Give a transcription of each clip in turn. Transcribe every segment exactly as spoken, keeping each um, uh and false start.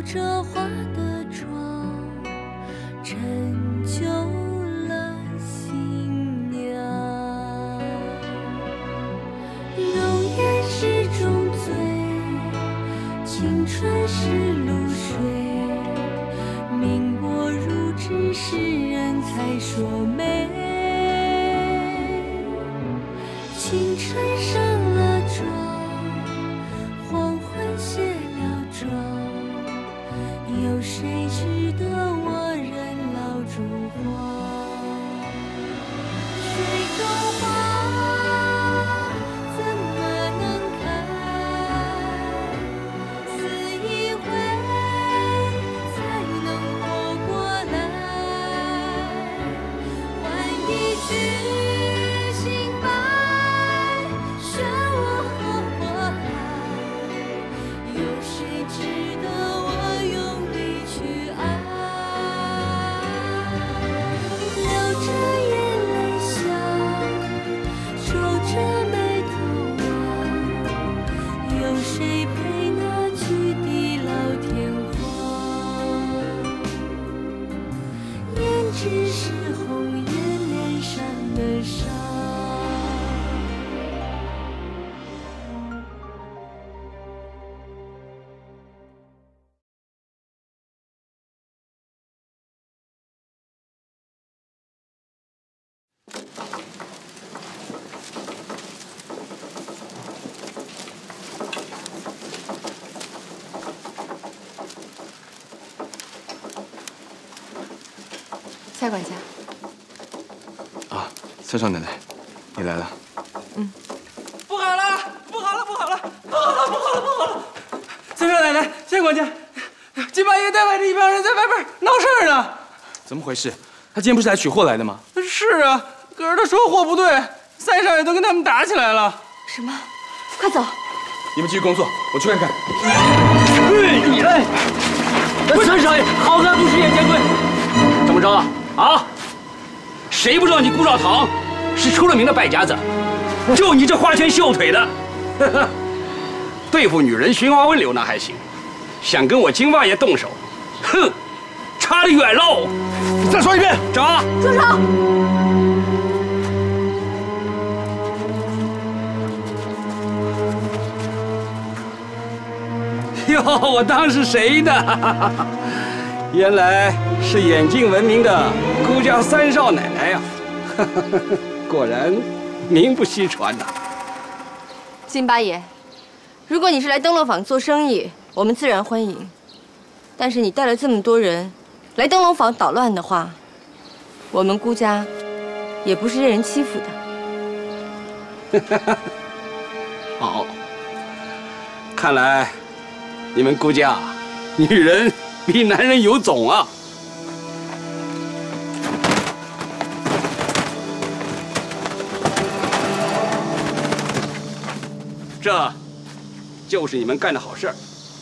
着花的妆，成就了新娘。容颜是种醉，青春是露水，命薄如纸，世人才说美。青春上了妆，黄昏卸了妆，有谁值得我人老珠黄？水中花怎么能开？死一回才能活过来。换一句心白，漩涡和火海，有谁值得我用力去爱？流着眼泪想，皱着眉头望，有谁陪那句地老天荒？胭脂是红颜脸上的伤。 蔡管家。 啊，三少奶奶，你来了。 嗯。 不好了，不好了，不好了，不好了，不好了，不好了！三少奶奶，蔡管家，金八爷带外的一帮人在外边闹事儿呢。 怎么回事？他今天不是来取货来的吗？ 是啊，可是他说货不对，三少爷都跟他们打起来了。 什么？快走！ 你们继续工作，我去看看。 你哎，三少爷，好汉不吃眼前亏。怎么着啊？啊？谁不知道你顾少棠是出了名的败家子？就你这花拳绣腿的，对付女人寻花问柳那还行，想跟我金八爷动手，哼，差得远喽！ 再说一遍， 找。 住手！ 哟，我当是谁呢？原来是远近闻名的顾家三少奶奶呀！果然名不虚传呐。 金八爷，如果你是来灯笼坊做生意，我们自然欢迎。但是你带了这么多人来灯笼坊捣乱的话，我们顾家也不是任人欺负的。 好，看来你们顾家女人比男人有种啊！这就是你们干的好事儿。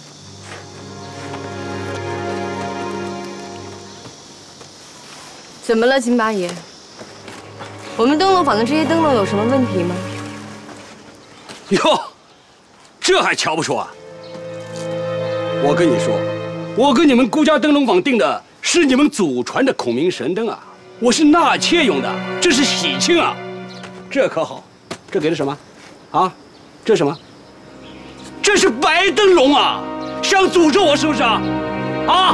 怎么了，金八爷？我们灯笼坊的这些灯笼有什么问题吗？ 哟，这还瞧不出啊？我跟你说，我跟你们顾家灯笼坊订的是你们祖传的孔明神灯啊，我是纳妾用的，这是喜庆啊。这可好，这给的什么？啊，这是什么？这是白灯笼啊！想诅咒我是不是啊？啊！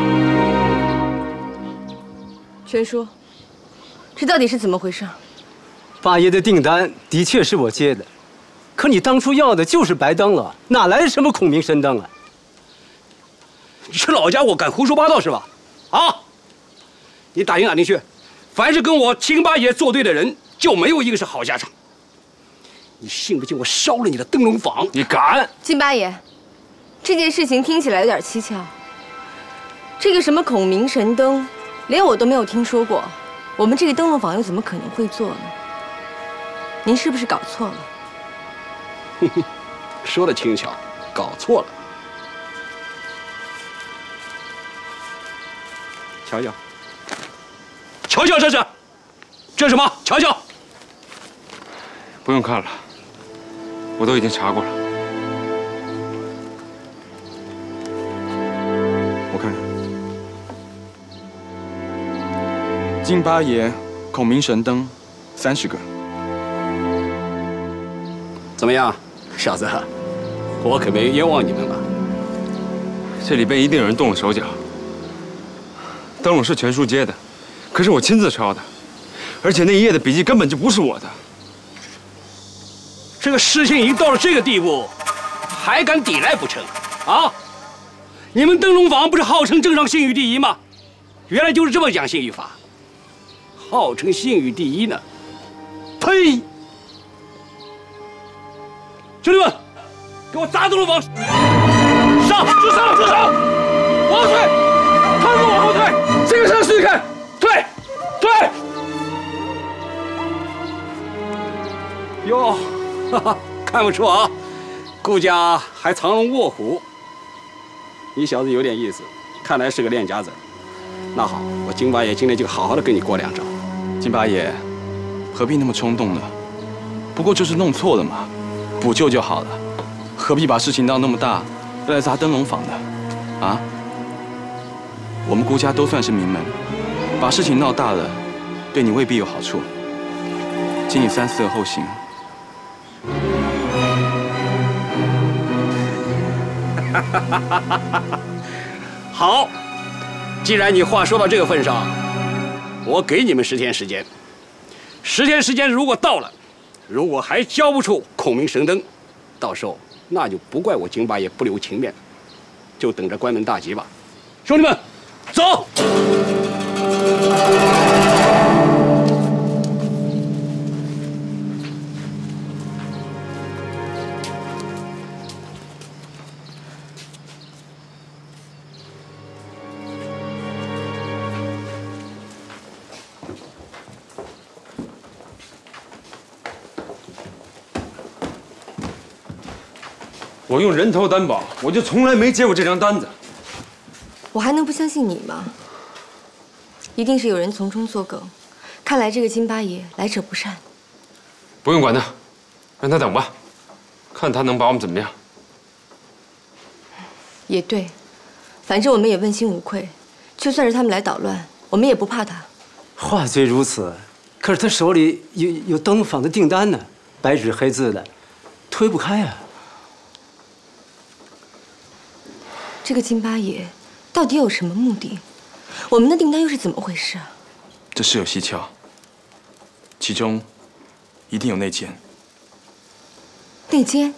全叔，这到底是怎么回事？ 八爷的订单的确是我接的，可你当初要的就是白灯了，哪来什么孔明神灯啊？ 你这老家伙敢胡说八道是吧？啊！你打听打听去，凡是跟我金八爷作对的人，就没有一个是好下场。你信不信我烧了你的灯笼坊？ 你敢？ 金八爷，这件事情听起来有点蹊跷。这个什么孔明神灯，连我都没有听说过，我们这个灯笼坊又怎么可能会做呢？您是不是搞错了？ 哼哼，说的轻巧，搞错了。瞧瞧，瞧瞧，这是，这是什么？瞧瞧。 不用看了，我都已经查过了。我看看。 金八爷、孔明神灯，三十个。 怎么样，小子？我可没冤枉你们吧？ 这里边一定有人动了手脚。灯笼是全叔接的，可是我亲自抄的，而且那一页的笔记根本就不是我的。 这个事情已经到了这个地步，还敢抵赖不成？啊！你们灯笼坊不是号称镇上信誉第一吗？原来就是这么讲信誉法，号称信誉第一呢？呸！兄弟们，给我砸灯笼坊！上！住手！住手！往后退！他们往后退！这个上试试看！退！退！哟，哈哈，看不出啊，顾家还藏龙卧虎。你小子有点意思，看来是个练家子。那好，我金八爷今天就好好的跟你过两招。 金八爷，何必那么冲动呢？不过就是弄错了嘛，补救就好了，何必把事情闹那么大，要来砸灯笼坊的？啊？我们顾家都算是名门，把事情闹大了，对你未必有好处，请你三思而后行。 好，既然你话说到这个份上，我给你们十天时间。十天时间如果到了，如果还交不出孔明神灯，到时候那就不怪我金八爷不留情面，就等着关门大吉吧。兄弟们，走！ 我用人头担保，我就从来没接过这张单子。 我还能不相信你吗？一定是有人从中作梗。看来这个金八爷来者不善。 不用管他，让他等吧，看他能把我们怎么样。 也对，反正我们也问心无愧。就算是他们来捣乱，我们也不怕他。 话虽如此，可是他手里有有灯笼坊的订单呢，白纸黑字的，推不开啊。 这个金八爷到底有什么目的？我们的订单又是怎么回事啊？ 这事有蹊跷，其中一定有内奸。 内奸？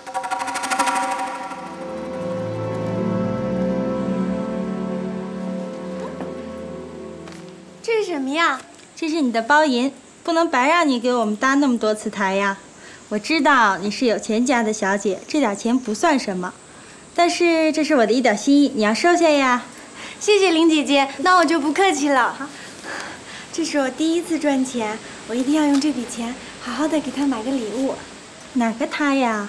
这是什么呀？ 这是你的包银，不能白让你给我们搭那么多次台呀。我知道你是有钱家的小姐，这点钱不算什么。但是这是我的一点心意，你要收下呀。 谢谢林姐姐，那我就不客气了。这是我第一次赚钱，我一定要用这笔钱好好的给她买个礼物。 哪个他呀？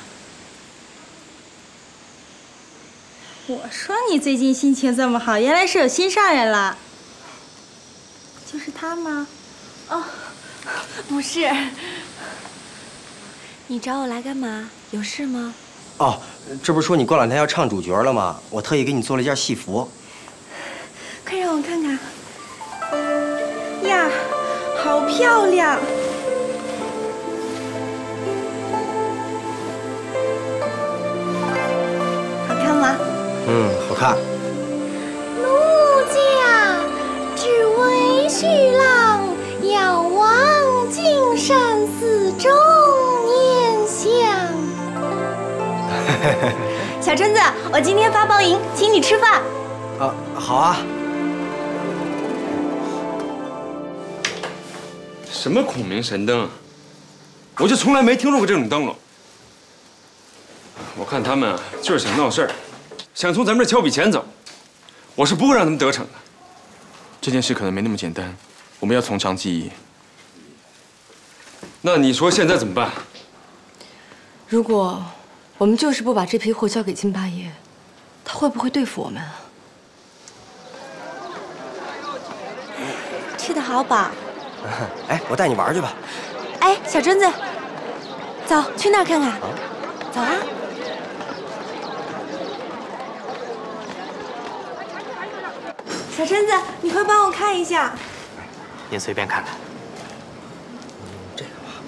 我说你最近心情这么好，原来是有心上人了。就是他吗？ 哦，不是。你找我来干嘛？有事吗？ 哦，这不是说你过两天要唱主角了吗？我特意给你做了一件戏服。 快让我看看。呀，好漂亮！好看吗？ 嗯，好看。 奴家只为徐郎，遥望金山寺中念香。小春子，我今天发包银，请你吃饭。 啊，好啊。 什么孔明神灯啊？我就从来没听说过这种灯笼。我看他们啊，就是想闹事儿，想从咱们这儿敲笔钱走。我是不会让他们得逞的。 这件事可能没那么简单，我们要从长计议。 那你说现在怎么办？ 如果我们就是不把这批货交给金八爷，他会不会对付我们啊？ 吃得好饱。 哎，我带你玩去吧。 哎，小榛子，走，去那儿看看。啊、走啊！小榛子，你快帮我看一下。 您随便看看。 这个吧。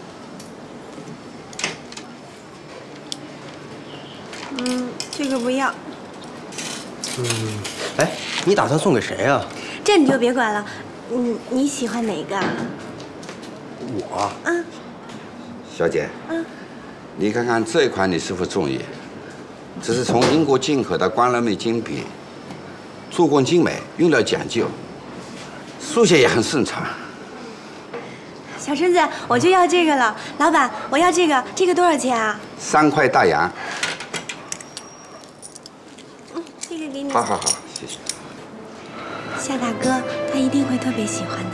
嗯，这个不要。 嗯，哎，你打算送给谁啊？ 这你就别管了。嗯，你喜欢哪个啊？ 我。 嗯。 小姐。 嗯。 你看看这款你是否中意？这是从英国进口的光蓝莓精品，做工精美，用料讲究，书写也很顺畅。 小春子，我就要这个了。老板，我要这个，这个多少钱啊？ 三块大洋。 嗯，这个给你。 好好好，谢谢。 夏大哥，他一定会特别喜欢的。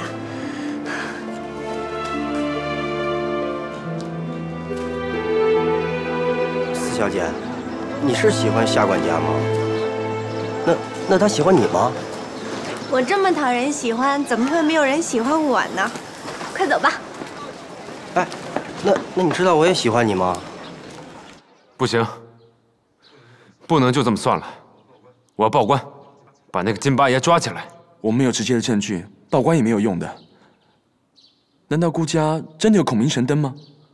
四小姐，你是喜欢夏管家吗？那那他喜欢你吗？ 我这么讨人喜欢，怎么会没有人喜欢我呢？快走吧。 哎，那那你知道我也喜欢你吗？ 不行，不能就这么算了，我要报官，把那个金八爷抓起来。 我们没有直接的证据，报官也没有用的。难道顾家真的有孔明神灯吗？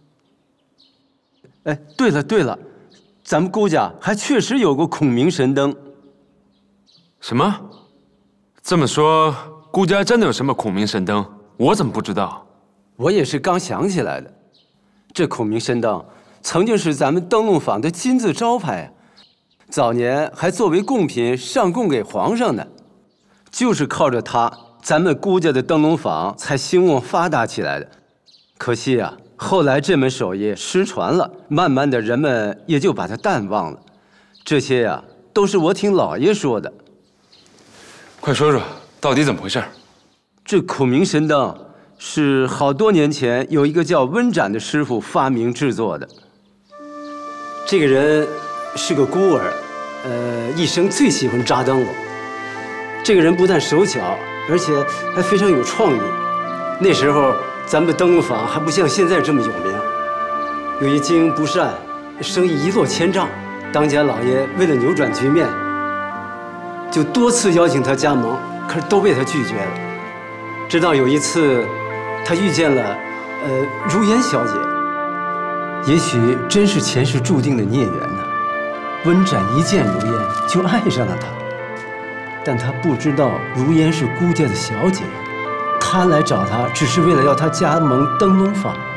哎，对了对了，咱们顾家还确实有过孔明神灯。 什么？这么说，顾家真的有什么孔明神灯？我怎么不知道？ 我也是刚想起来的。这孔明神灯曾经是咱们灯笼坊的金字招牌啊，早年还作为贡品上贡给皇上呢。就是靠着它，咱们顾家的灯笼坊才兴旺发达起来的。可惜啊，后来这门手艺失传了，慢慢的人们也就把它淡忘了。这些呀、啊，都是我听老爷说的。 快说说，到底怎么回事？ 这孔明神灯是好多年前有一个叫温展的师傅发明制作的。这个人是个孤儿，呃，一生最喜欢扎灯笼。这个人不但手巧，而且还非常有创意。那时候咱们的灯笼坊还不像现在这么有名。有一经营不善，生意一落千丈。当家老爷为了扭转局面，就多次邀请他加盟，可是都被他拒绝了。直到有一次，他遇见了呃如烟小姐，也许真是前世注定的孽缘呢。温展一见如烟就爱上了她。但他不知道如烟是顾家的小姐，他来找他只是为了要他加盟灯笼坊啊。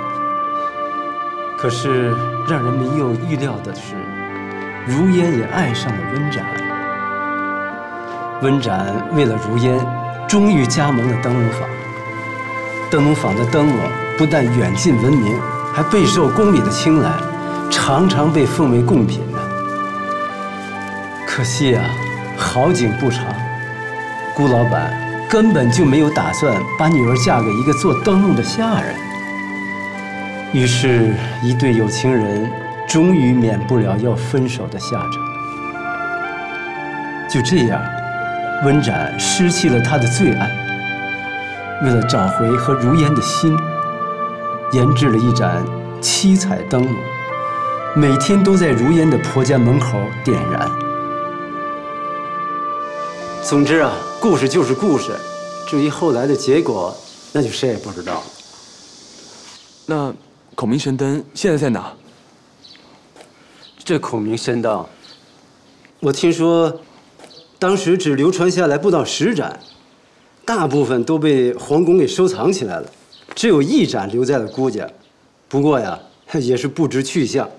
可是让人没有预料的是，如烟也爱上了温展。温展为了如烟，终于加盟了灯笼坊。灯笼坊的灯笼不但远近闻名，还备受宫里的青睐，常常被奉为贡品呢。可惜啊，好景不长，顾老板根本就没有打算把女儿嫁给一个做灯笼的下人。于是，一对有情人终于免不了要分手的下场。就这样，温展失去了他的最爱。为了找回和如烟的心，研制了一盏七彩灯笼，每天都在如烟的婆家门口点燃。总之啊，故事就是故事，至于后来的结果，那就谁也不知道了。 那孔明神灯现在在哪？ 这孔明神灯，我听说，当时只流传下来不到十盏，大部分都被皇宫给收藏起来了，只有一盏留在了顾家。不过呀，也是不知去向。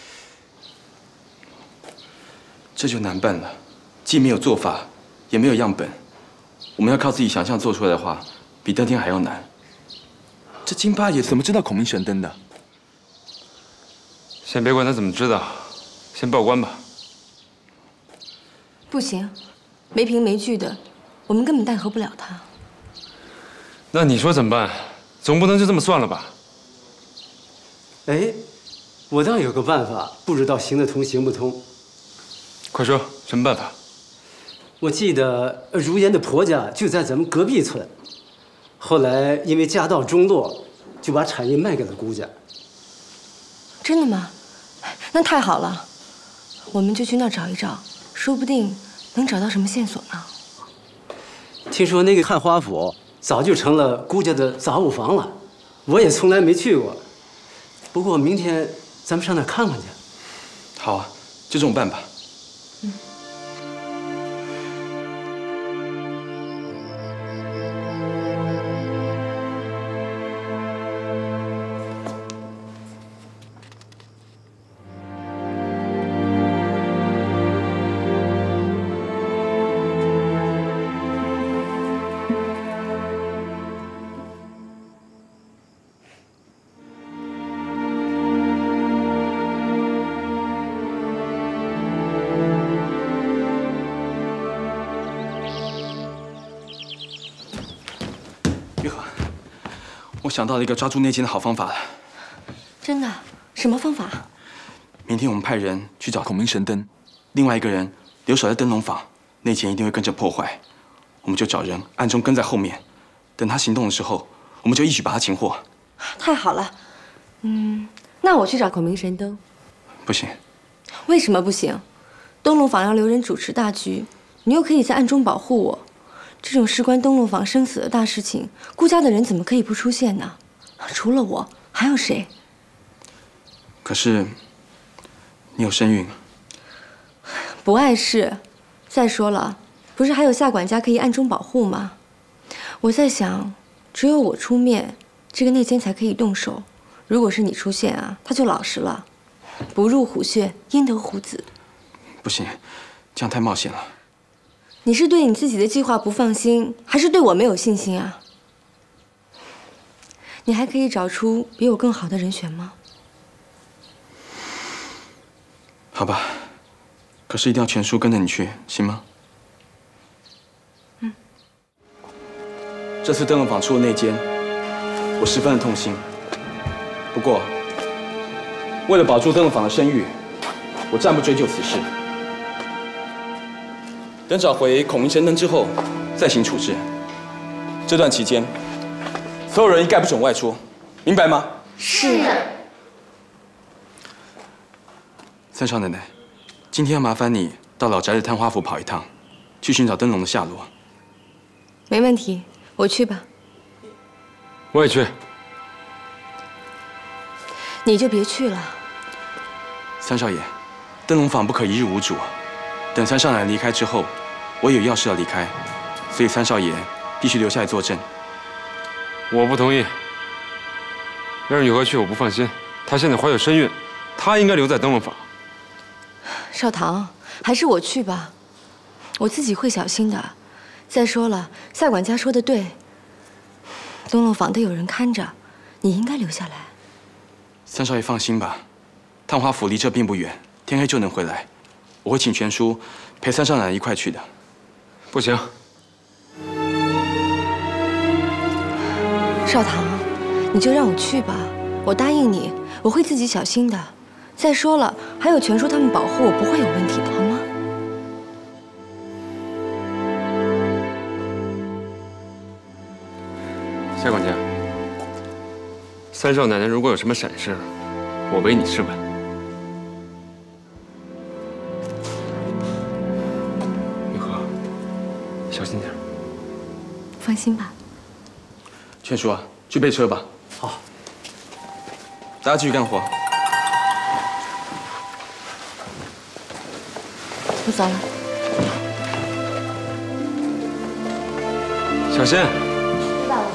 这就难办了，既没有做法，也没有样本，我们要靠自己想象做出来的话，比登天还要难。这金八爷怎么知道孔明神灯的？ 先别管他怎么知道，先报官吧。 不行，没凭没据的，我们根本奈何不了他。 那你说怎么办？总不能就这么算了吧？ 哎，我倒有个办法，不知道行得通行不通。 快说，什么办法？ 我记得如烟的婆家就在咱们隔壁村，后来因为家道中落，就把产业卖给了顾家。 真的吗？那太好了，我们就去那儿找一找，说不定能找到什么线索呢。 听说那个汉花府早就成了顾家的杂物房了。我也从来没去过。不过明天咱们上那儿看看去。 好啊，就这么办吧。 嗯。 我想到了一个抓住内奸的好方法了。 真的？什么方法？ 明天我们派人去找孔明神灯，另外一个人留守在灯笼坊，内奸一定会跟着破坏。我们就找人暗中跟在后面，等他行动的时候，我们就一举把他擒获。 太好了。嗯，那我去找孔明神灯。 不行。 为什么不行？灯笼坊要留人主持大局，你又可以在暗中保护我。这种事关灯笼坊生死的大事情，顾家的人怎么可以不出现呢？除了我，还有谁？ 可是，你有身孕。 不碍事。再说了，不是还有夏管家可以暗中保护吗？我在想，只有我出面，这个内奸才可以动手。如果是你出现啊，他就老实了。不入虎穴，焉得虎子？ 不行，这样太冒险了。 你是对你自己的计划不放心，还是对我没有信心啊？你还可以找出比我更好的人选吗？ 好吧，可是一定要全叔跟着你去，行吗？ 嗯。 这次灯笼坊出了内奸，我十分的痛心。不过，为了保住灯笼坊的声誉，我暂不追究此事。等找回孔明神灯之后，再行处置。这段期间，所有人一概不准外出，明白吗？ 是。 三少奶奶，今天要麻烦你到老宅的探花府跑一趟，去寻找灯笼的下落。 没问题，我去吧。 我也去。 你就别去了。 三少爷，灯笼坊不可一日无主。等三少奶奶离开之后，我有要事要离开，所以三少爷必须留下来坐镇。 我不同意。让雨禾去，我不放心。她现在怀有身孕，她应该留在灯笼坊。 少棠，还是我去吧，我自己会小心的。再说了，夏管家说的对，灯笼坊得有人看着，你应该留下来。 三少爷放心吧，探花府离这并不远，天黑就能回来。我会请全叔陪三少奶奶一块去的。 不行。 少棠，你就让我去吧，我答应你，我会自己小心的。再说了，还有全叔他们保护我，不会有问题的，好吗？ 夏管家，三少奶奶如果有什么闪失，我唯你是问。雨禾，小心点。 放心吧。 全叔啊，去备车吧。 好。 大家继续干活。 我走了。 小心。 知道了。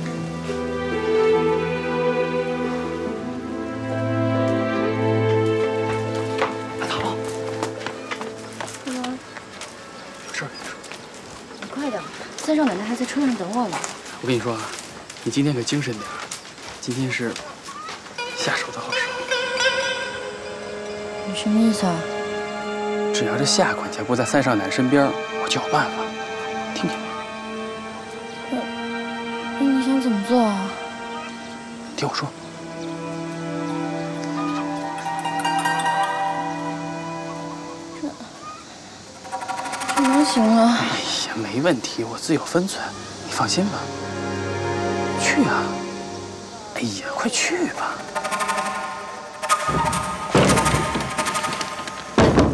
阿桃， 干嘛？ 有事儿跟你说。 你快点，三少奶奶还在车上等我呢。 我跟你说啊，你今天可精神点儿，今天是下手的好时候。 你什么意思啊？ 只要这夏管家不在三少奶奶身边，我就有办法。听听。 那你想怎么做啊？ 听我说。 这能行啊？ 哎呀，没问题，我自有分寸，你放心吧。去啊！哎呀，快去吧。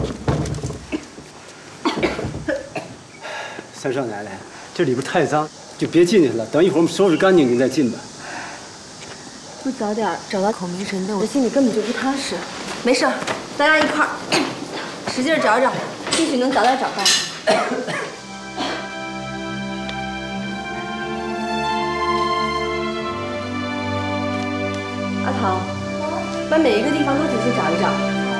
三少奶奶，这里边太脏， 就别进去了。等一会儿我们收拾干净，您再进吧。 不早点找到孔明神灯，我心里根本就不踏实。没事儿，大家一块儿使劲找找，兴许能早点找到。阿桃，把每一个地方都仔细找一找。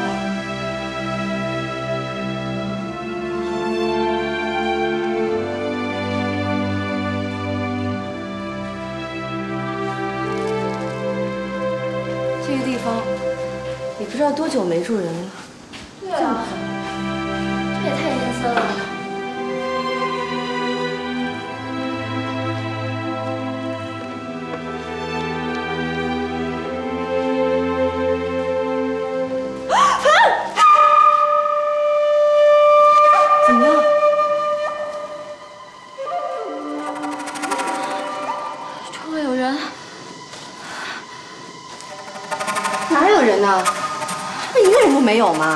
这个地方也不知道多久没住人了。 对啊，这也太阴森了。 怎么了？ 窗外有人。 哪有人呢？那一个人都没有吗？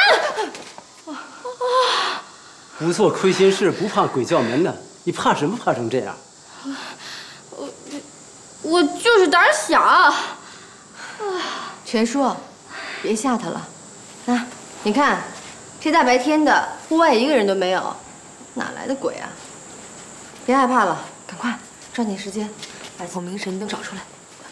不做亏心事，不怕鬼叫门呢。你怕什么？怕成这样？ 我我就是胆小。 全叔，别吓他了。啊，你看，这大白天的，户外一个人都没有，哪来的鬼啊？别害怕了，赶快抓紧时间把孔明神灯找出来。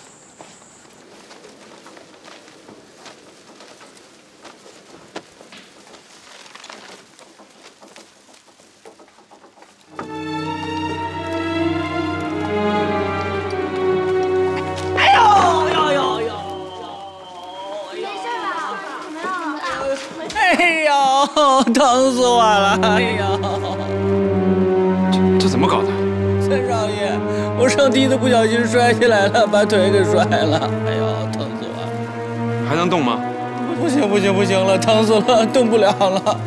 疼死我了！哎呀， 这这怎么搞的？ 三少爷，我上梯子不小心摔下来了，把腿给摔了。哎呀，疼死我了！ 还能动吗？ 不行不行不行了，疼死了，动不了了。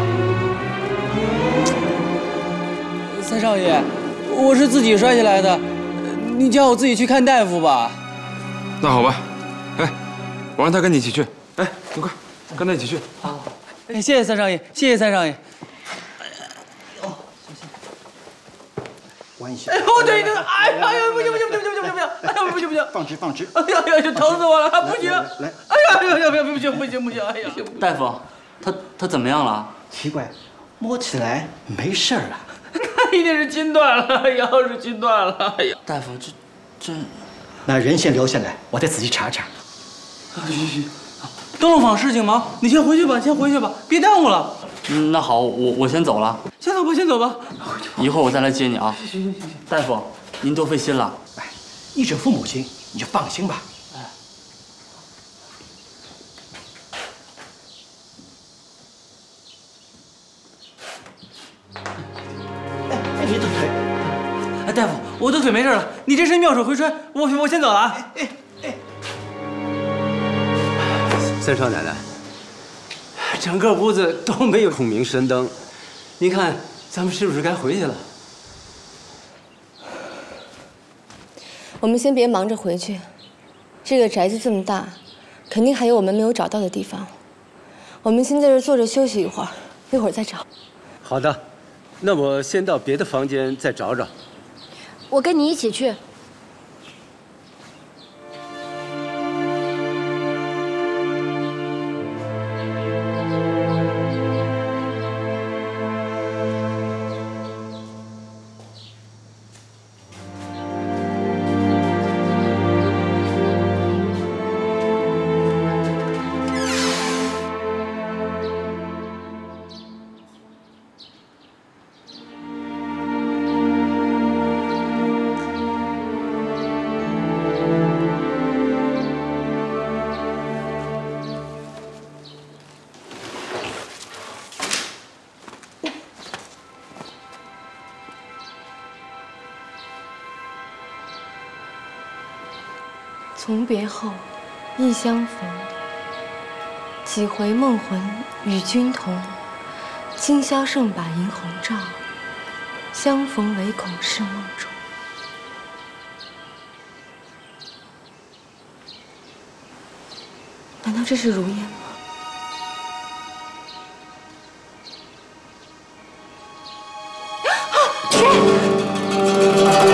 三少爷，我是自己摔下来的，你叫我自己去看大夫吧。 那好吧，哎，我让他跟你一起去。哎，你快跟他一起去。 好。哎，谢谢三少爷，谢谢三少爷。哦，小心， 弯一下。 哎呦，对对，哎呀，哎呀，不行不行不行不行不行不行，哎呀，不行不行， 放直放直。 哎呀呀，就疼死我了，不行！ 来， 哎呀呀呀，不行不行不行，哎呀！ 大夫，他他怎么样了？ 奇怪，摸起来没事儿啊。 那一定是筋断了，腰是筋断了。哎呀， 大夫，这这， 那人先留下来，我再仔细查查。 行行行。灯笼坊事情忙，你先回去吧，先回去吧，别耽误了。 嗯，那好，我我先走了。 先走吧，先走吧。 一会儿我再来接你啊。 行行行行。 大夫，您多费心了。 哎，医者父母心，你就放心吧。 哎。 哎，你的腿。 哎，大夫，我的腿没事了，你这是妙手回春，我我先走了啊。哎哎哎。 三少奶奶，整个屋子都没有孔明神灯，您看咱们是不是该回去了？ 我们先别忙着回去，这个宅子这么大，肯定还有我们没有找到的地方。我们先在这儿坐着休息一会儿，一会儿再找。 好的，那我先到别的房间再找找。 我跟你一起去。 从别后，忆相逢。几回梦魂与君同，今宵胜把银红照。相逢唯恐是梦中。难道这是如烟吗？啊！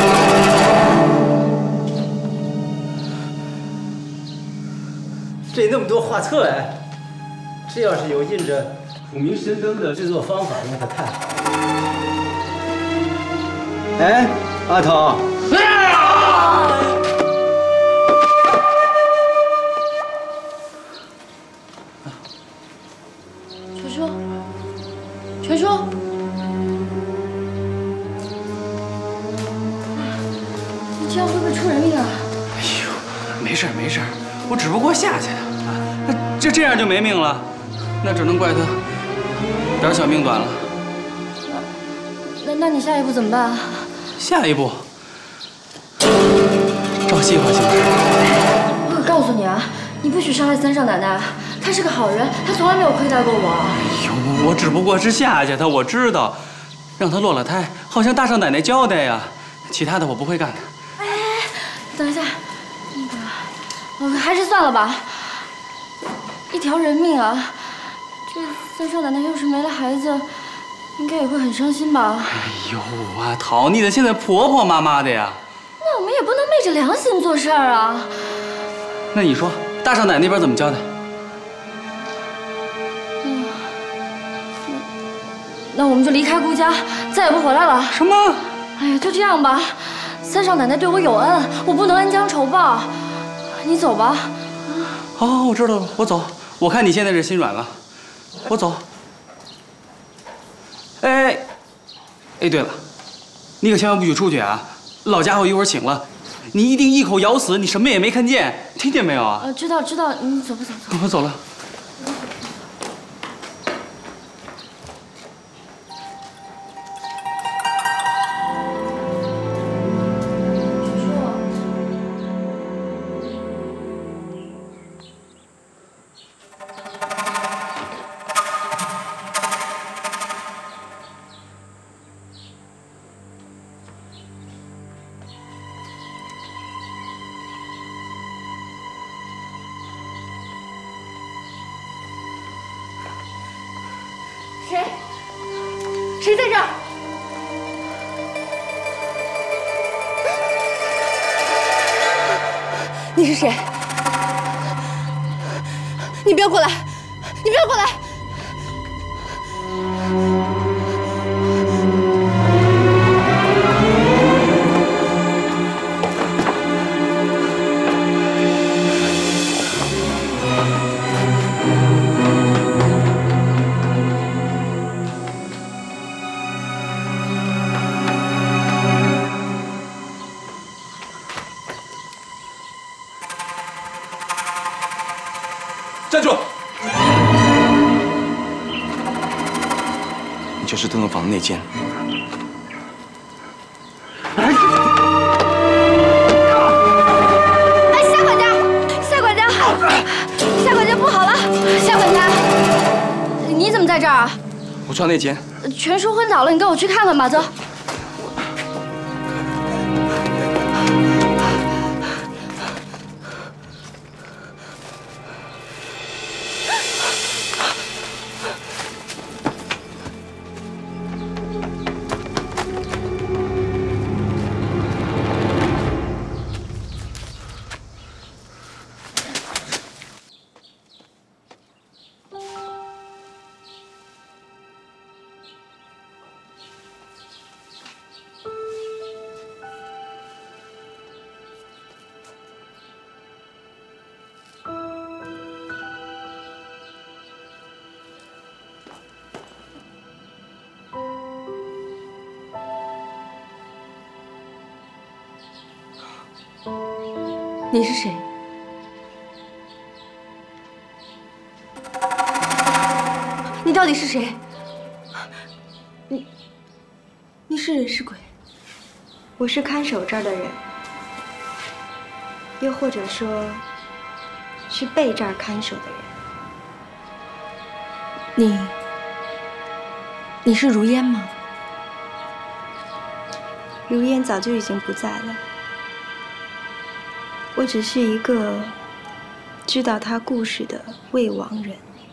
这那么多画册哎，这要是有印着普明神灯的制作方法，那可太好了。哎，阿桃。 全叔，全叔，你这样会不会出人命啊？ 哎呦，没事没事，我只不过下去的啊，这这样就没命了，那只能怪他点小命短了。 那那你下一步怎么办啊？ 下一步，照计划行事。 我可告诉你啊，你不许伤害三少奶奶，她是个好人，她从来没有亏待过我。 哎呦，我只不过是吓吓她，我知道，让她落了胎，好向大少奶奶交代呀。其他的我不会干的。 哎，等一下，那个，呃，还是算了吧。一条人命啊，这三少奶奶要是没了孩子，应该也会很伤心吧？ 哎呦，阿桃，你咋现在婆婆妈妈的呀？ 那我们也不能昧着良心做事儿啊。 那你说，大少奶奶那边怎么交代？ 嗯，那那我们就离开顾家，再也不回来了。 什么？ 哎呀，就这样吧。三少奶奶对我有恩，我不能恩将仇报。你走吧。 好，我知道了，我走。我看你现在是心软了，我走。哎，哎，对了，你可千万不许出去啊！老家伙一会儿醒了，你一定一口咬死，你什么也没看见，听见没有啊？ 呃，知道知道，你走吧走走。 我走了。 谁？谁在这儿？你是谁？你不要过来！你不要过来！ 站住！你就是灯笼房内奸。 哎，夏管家，夏管家，夏管家不好了！夏管家，你怎么在这儿啊？ 我撞内奸。 全叔昏倒了，你跟我去看看吧，走。 你是谁？你到底是谁？你，你是人是鬼？ 我是看守这儿的人，又或者说，是被这儿看守的人。 你，你是如烟吗？ 如烟早就已经不在了。我只是一个知道他故事的未亡人。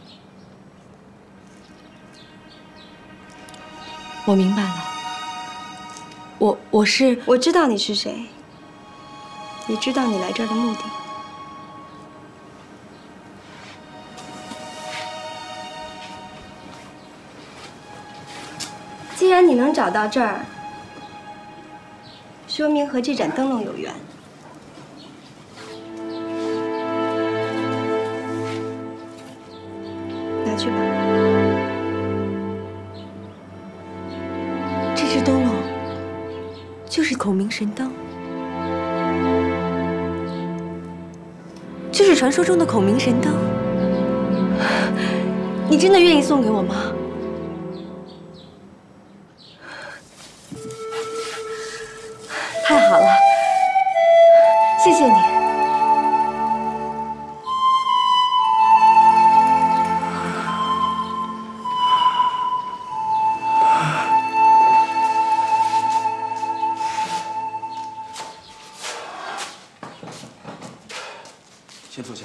我明白了。我我是我知道你是谁，也知道你来这儿的目的。 然你能找到这儿，说明和这盏灯笼有缘。拿去吧。 这只灯笼就是孔明神灯，就是传说中的孔明神灯。你真的愿意送给我吗？太好了，谢谢你。 先坐下。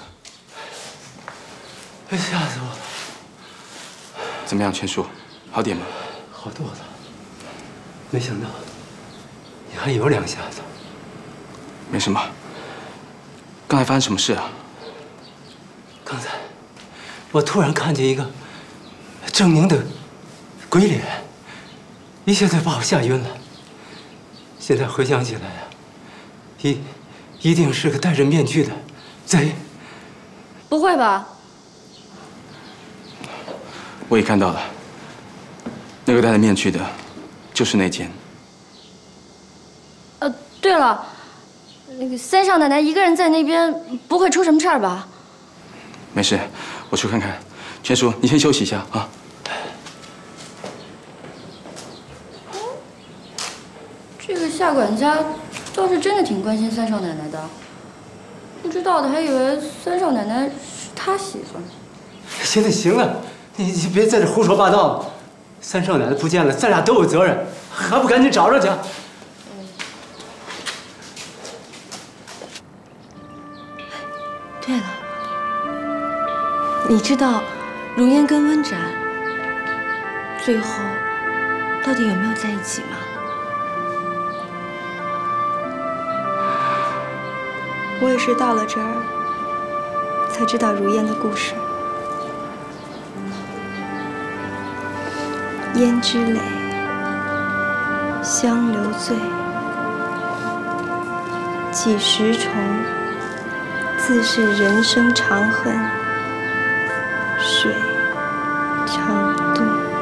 哎，吓死我了！ 怎么样，全叔，好点吗？ 好多了。没想到你还有两下子。 没什么。刚才发生什么事啊？ 刚才我突然看见一个狰狞的鬼脸，一下子把我吓晕了。现在回想起来呀，一一定是个戴着面具的贼。 不会吧？ 我也看到了，那个戴着面具的，就是那间。 呃，对了，那个三少奶奶一个人在那边，不会出什么事儿吧？ 没事，我去看看。全叔，你先休息一下啊。 这个夏管家倒是真的挺关心三少奶奶的，不知道的还以为三少奶奶是他媳妇。 行了行了。你你别在这胡说八道了，三少奶奶不见了，咱俩都有责任，还不赶紧找找去？ 对了，你知道如烟跟温展最后到底有没有在一起吗？ 我也是到了这儿才知道如烟的故事。胭脂泪，香留醉。几时重？自是人生长恨水长渡。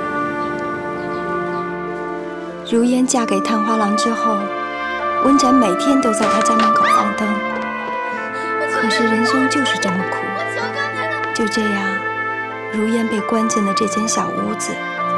如烟嫁给探花郎之后，温展每天都在她家门口放灯。可是人生就是这么苦。就这样，如烟被关进了这间小屋子。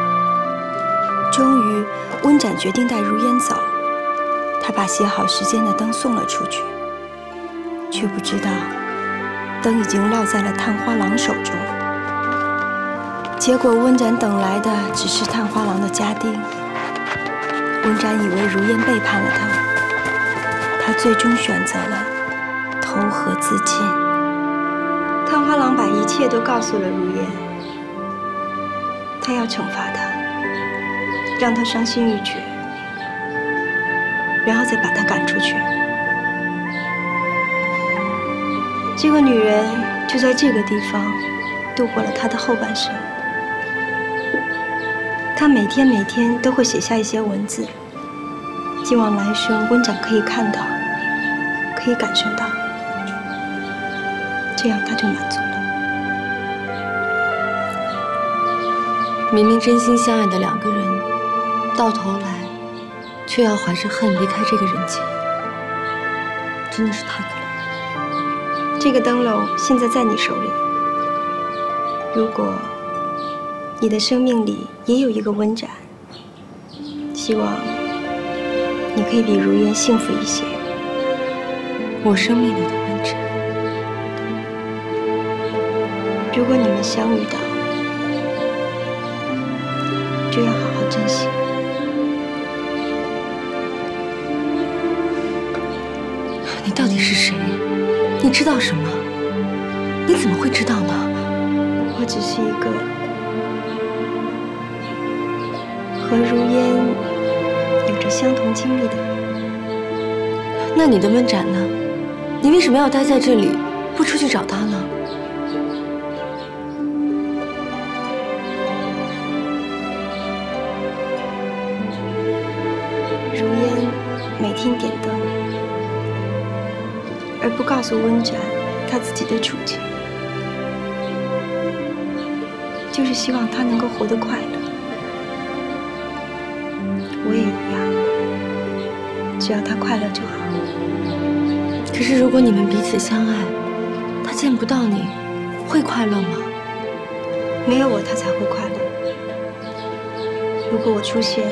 终于，温展决定带如烟走。他把写好时间的灯送了出去，却不知道灯已经落在了探花郎手中。结果温展等来的只是探花郎的家丁。温展以为如烟背叛了他，他最终选择了投河自尽。探花郎把一切都告诉了如烟，他要惩罚他。让他伤心欲绝，然后再把他赶出去。这个女人就在这个地方度过了她的后半生。她每天每天都会写下一些文字，希望来生温展可以看到，可以感受到，这样她就满足了。 明明真心相爱的两个人，到头来，却要怀着恨离开这个人间，真的是太可怜了。 这个灯笼现在在你手里，如果你的生命里也有一个温展，希望你可以比如烟幸福一些。 我生命里的温展， 如果你们相遇到，就要好好珍惜。 你到底是谁？你知道什么？你怎么会知道呢？ 我只是一个和如烟有着相同经历的人。 那你的温展呢？你为什么要待在这里，不出去找他呢？ 不告诉温展他自己的处境，就是希望他能够活得快乐。我也一样，只要他快乐就好。 可是如果你们彼此相爱，他见不到你，会快乐吗？ 没有我，他才会快乐。如果我出现，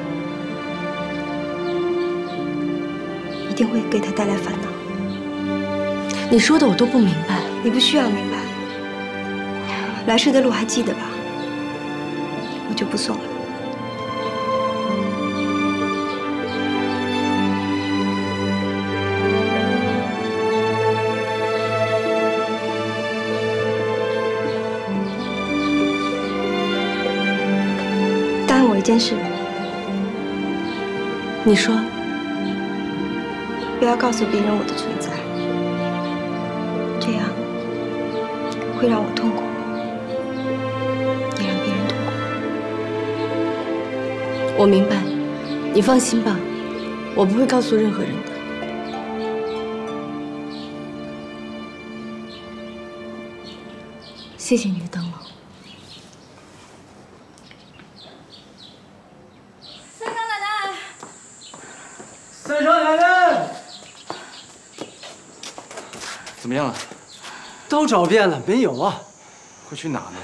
一定会给他带来烦恼。 你说的我都不明白。 你不需要明白。来时的路还记得吧？我就不送了。答应我一件事。 你说。 不要告诉别人我的存在，这样会让我痛苦，也让别人痛苦。 我明白，你放心吧，我不会告诉任何人的。谢谢你的灯笼。 三少奶奶， 三少奶奶。 怎么样了？ 都找遍了，没有啊。 会去哪呢？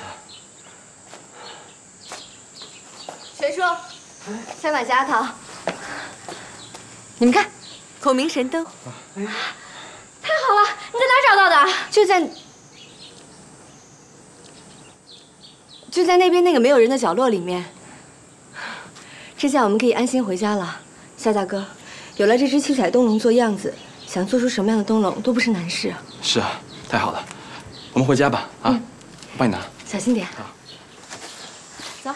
全叔，香港夹桃，你们看，孔明神灯。 太好了！你在哪儿找到的？ 就在就在那边那个没有人的角落里面。这下我们可以安心回家了。夏大哥，有了这只七彩灯笼做样子，想做出什么样的灯笼都不是难事啊。 是啊，太好了，我们回家吧。啊，嗯、我帮你拿， 小心点。好，走。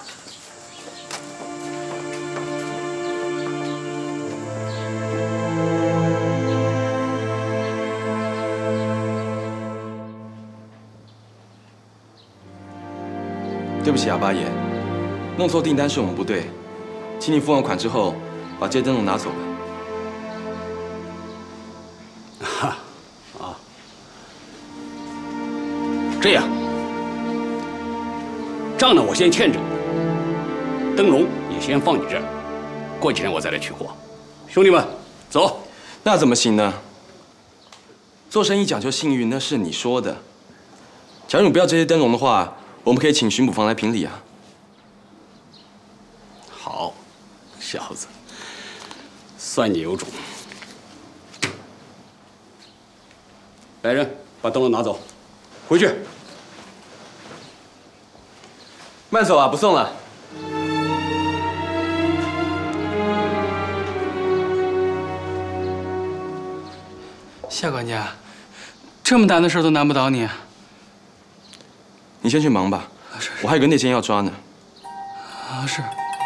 对不起啊，八爷，弄错订单是我们不对，请你付完款之后，把这些灯笼拿走吧。 哈，啊，这样，账呢我先欠着，灯笼也先放你这儿，过几天我再来取货。兄弟们，走。 那怎么行呢？做生意讲究信誉，那是你说的。假如你不要这些灯笼的话，我们可以请巡捕房来评理啊。 好，小子，算你有种。来人，把灯笼拿走，回去。 慢走啊，不送了。 夏管家，这么大的事都难不倒你。 你先去忙吧，我还有个内奸要抓呢。 啊，是。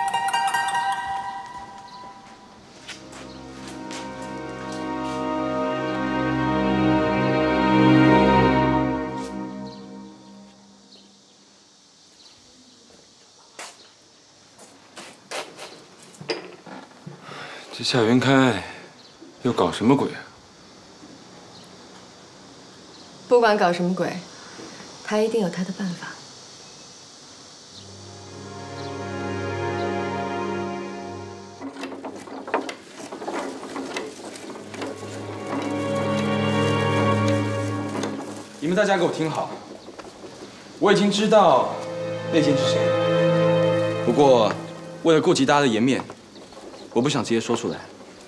这夏元开又搞什么鬼啊？ 不管搞什么鬼，他一定有他的办法。 你们大家给我听好，我已经知道内奸是谁了。不过，为了顾及大家的颜面，我不想直接说出来。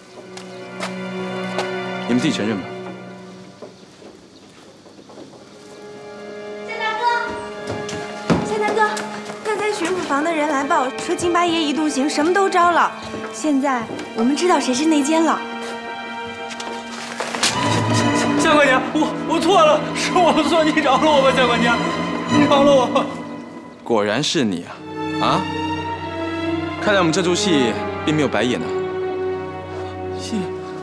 你们自己承认吧。 夏大哥，刚才巡捕房的人来报说金八爷一动刑，什么都招了。现在我们知道谁是内奸了。 夏管家，我我错了，是我错，你饶了我吧，夏管家，你饶了我。 果然是你啊！啊！看来我们这出戏并没有白演呢。 戏？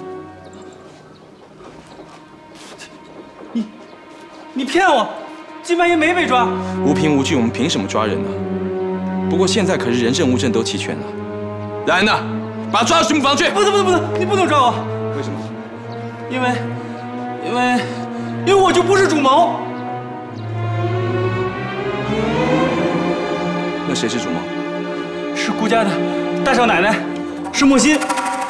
你你骗我！金八爷没被抓。 无凭无据，我们凭什么抓人呢？不过现在可是人证物证都齐全了。来人呐，把他抓到巡捕房去！ 不能不能不能，你不能抓我。 为什么？ 因为因为，因为我就不是主谋。 那谁是主谋？ 是顾家的大少奶奶，是莫心。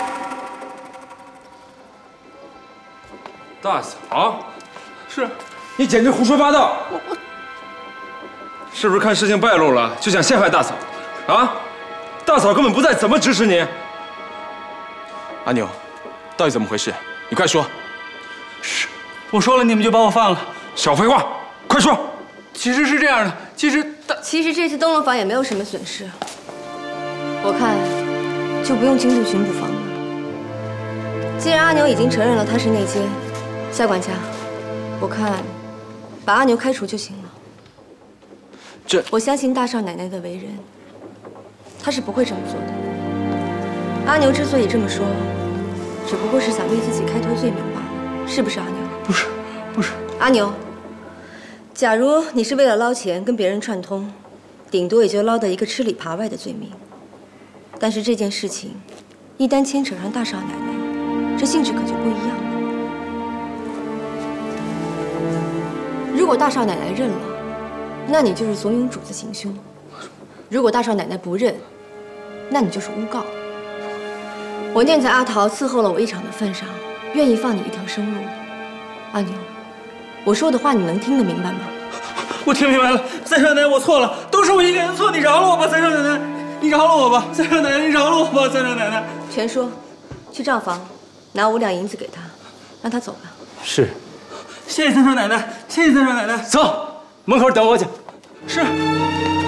大嫂， 是， 你简直胡说八道！我我，是不是看事情败露了，就想陷害大嫂？啊？大嫂根本不在，怎么指使你？ 阿牛，到底怎么回事？你快说！ 是，我说了，你们就把我放了。 少废话，快说！ 其实是这样的，其实大， 其实这次灯笼坊也没有什么损失，我看就不用京都巡捕房了。既然阿牛已经承认了他是内奸，夏管家，我看把阿牛开除就行了。 这， 我相信大少奶奶的为人，她是不会这么做的。阿牛之所以这么说，只不过是想为自己开脱罪名罢了，是不是阿牛？ 不是，不是。 阿牛，假如你是为了捞钱跟别人串通，顶多也就捞得一个吃里扒外的罪名。但是这件事情，一旦牵扯上大少奶奶，这性质可就不一样了。如果大少奶奶认了，那你就是怂恿主子行凶；如果大少奶奶不认，那你就是诬告。我念在阿桃伺候了我一场的份上，愿意放你一条生路。阿牛，我说的话你能听得明白吗？ 我听明白了，三少奶奶，我错了，都是我一个人的错，你饶了我吧，三少奶奶，你饶了我吧，三少奶奶，你饶了我吧，三少奶奶。 全说，去账房拿五两银子给他，让他走吧。 是， 谢谢三少奶奶，谢谢三少奶奶。 走，门口等我去。 是。